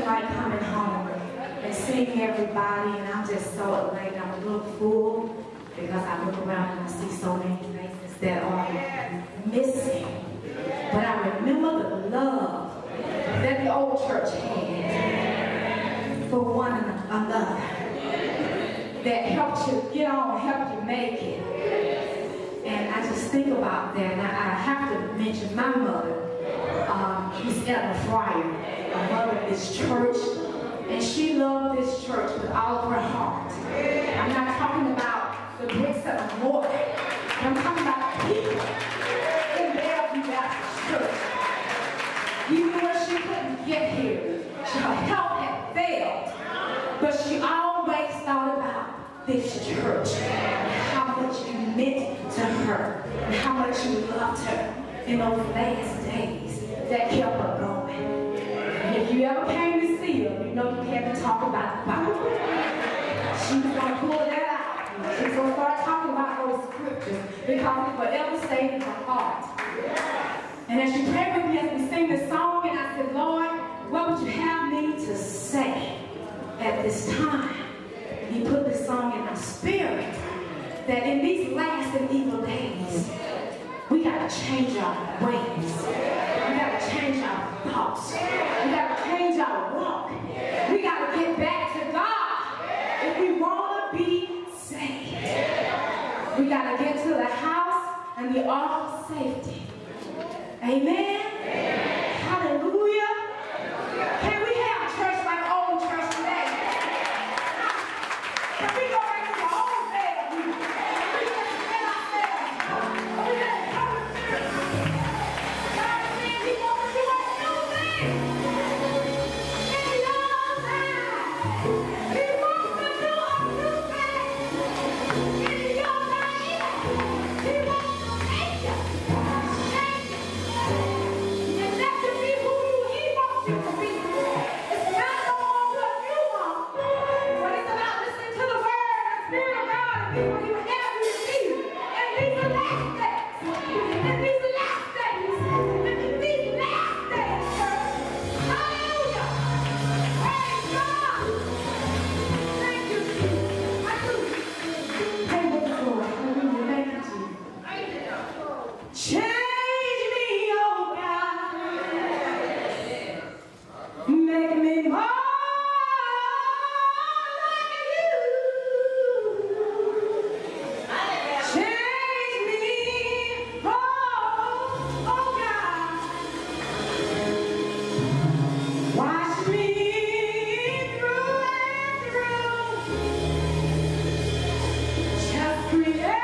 like coming home and seeing everybody, and I'm just so elated. I'm a little full because I look around and I see so many faces that are missing. But I remember the love that the old church had for one another, that helped you get on, helped you make it. And I just think about that, and I have to mention my mother, Miss Ella Fryer, a mother of this church, and she loved this church with all of her heart. I'm not talking about the bricks and the mortar, I'm talking about people in Bellevue Baptist Church. Even when she couldn't get here, her help had failed, but she always thought about this church and how much you meant to her and how much you loved her in those last days that kept her going. And if you ever came to see her, you know you had to talk about the Bible. She was going to pull that out. She's going to start talking about those scriptures because it forever stayed in her heart. And as she prayed with me as we sing this song, and I said, Lord, what would you have me to say at this time? And he put this song in my spirit, that in these last and evil days, we got to change our ways. We got to change our thoughts. We got to change our walk. We got to get back to God if we want to be saved. We got to get to the house and the ark of safety. Amen. Hallelujah. Can we have church like old church today? Can we go back to the old days? We just get ourselves. We just come to church. God is saying He wants to do a new thing. In your life. He wants to do a new thing. In your life. He wants to make you. And let you be who He wants you to be. It's not no more what you want, but it's about listening to the Word and the Spirit of God and be where He would have you to be. And these are last days. And these are last days. And in these last days, church. Hallelujah. Praise God. Thank you, Jesus. I do. Pray with the Lord. Hallelujah. Thank you, Jesus. Change me, oh God. Make me more like you. Change me, oh God. Wash me through and through. Just create.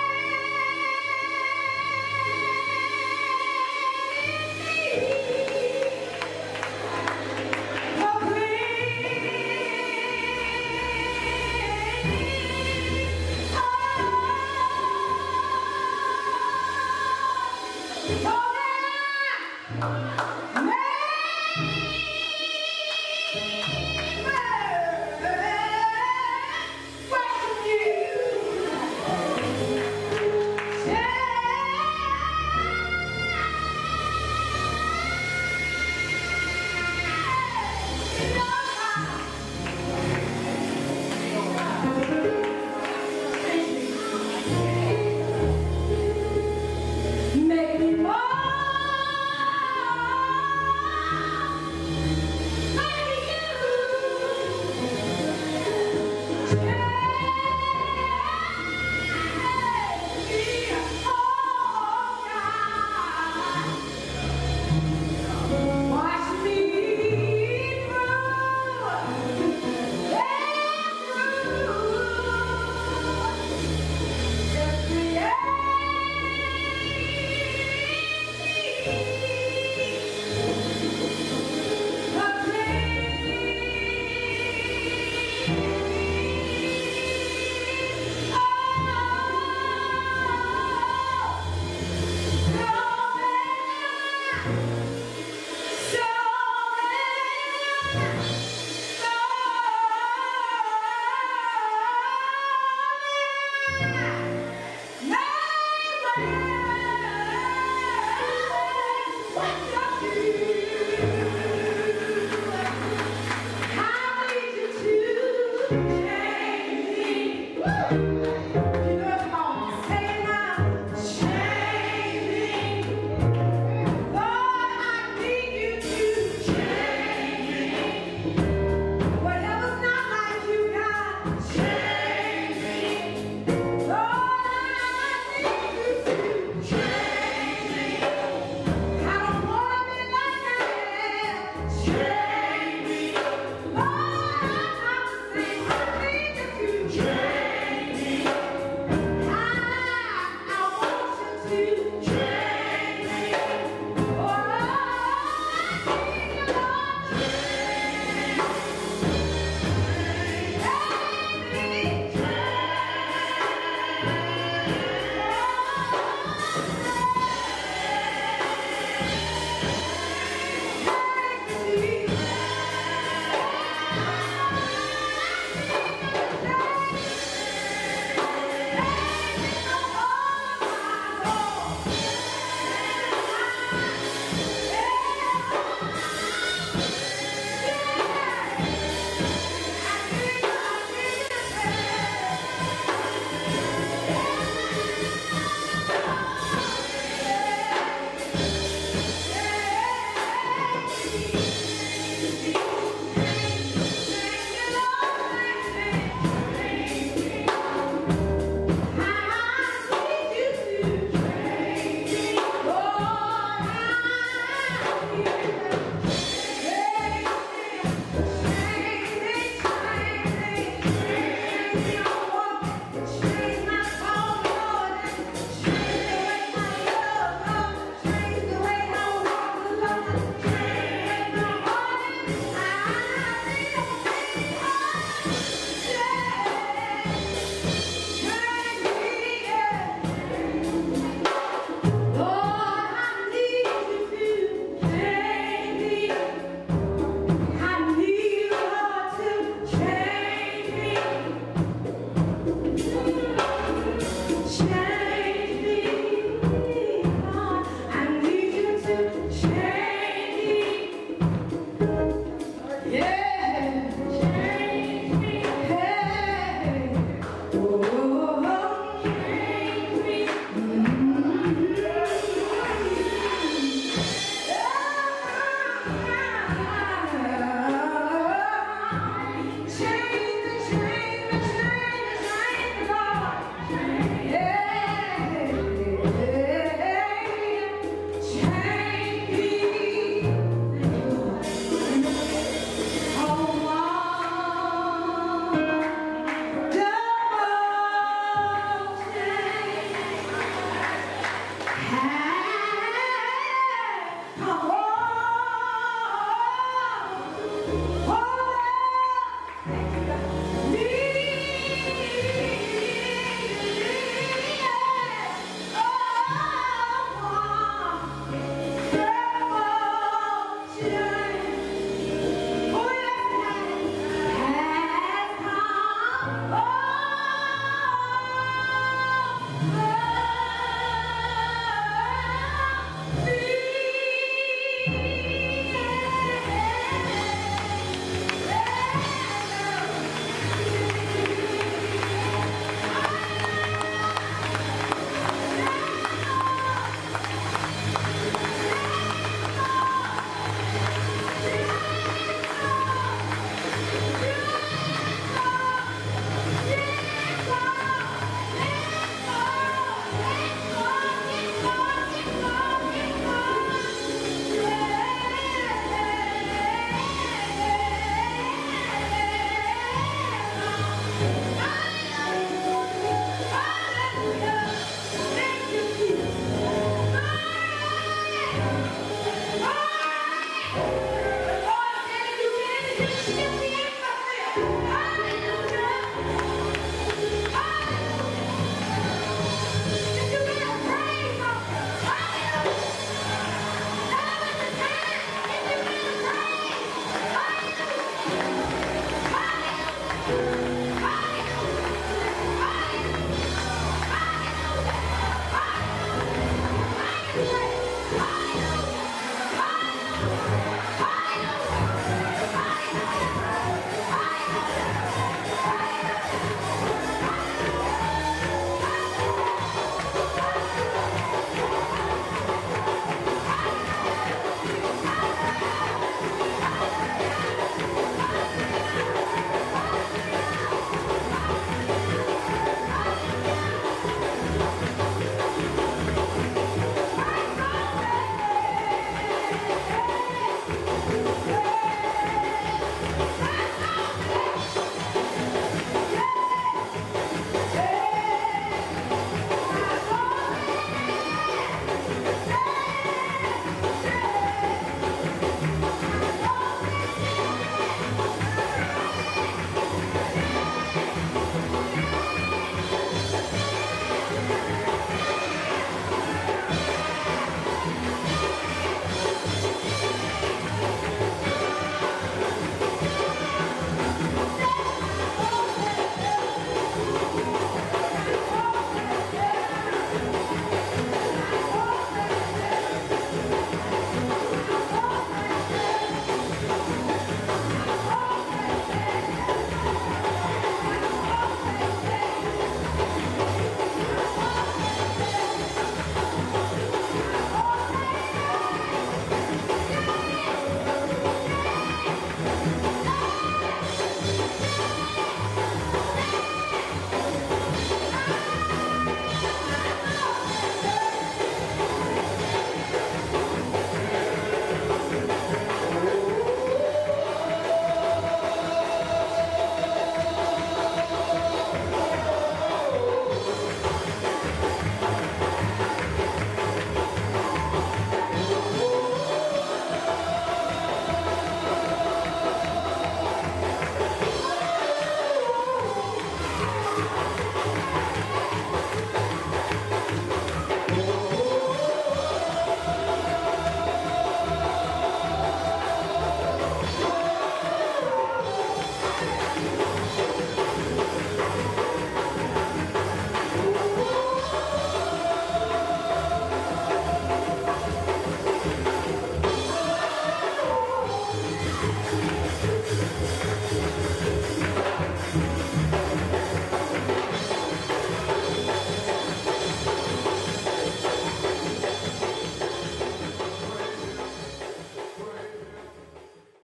Make me more Train